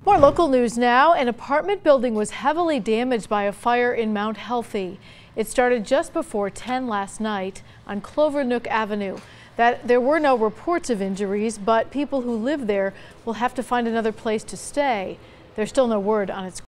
More local news now. An apartment building was heavily damaged by a fire in Mount Healthy. It started just before 10 last night on Clovernook Avenue. There were no reports of injuries, but people who live there will have to find another place to stay. There's still no word on its